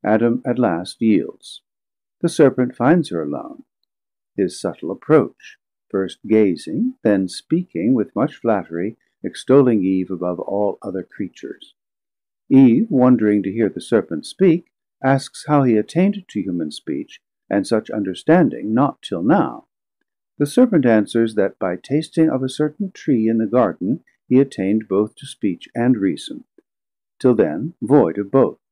Adam at last yields. The serpent finds her alone. His subtle approach, first gazing, then speaking with much flattery, extolling Eve above all other creatures. Eve, wondering to hear the serpent speak, asks how he attained to human speech, and such understanding not till now. The serpent answers that by tasting of a certain tree in the garden he attained both to speech and reason, till then void of both.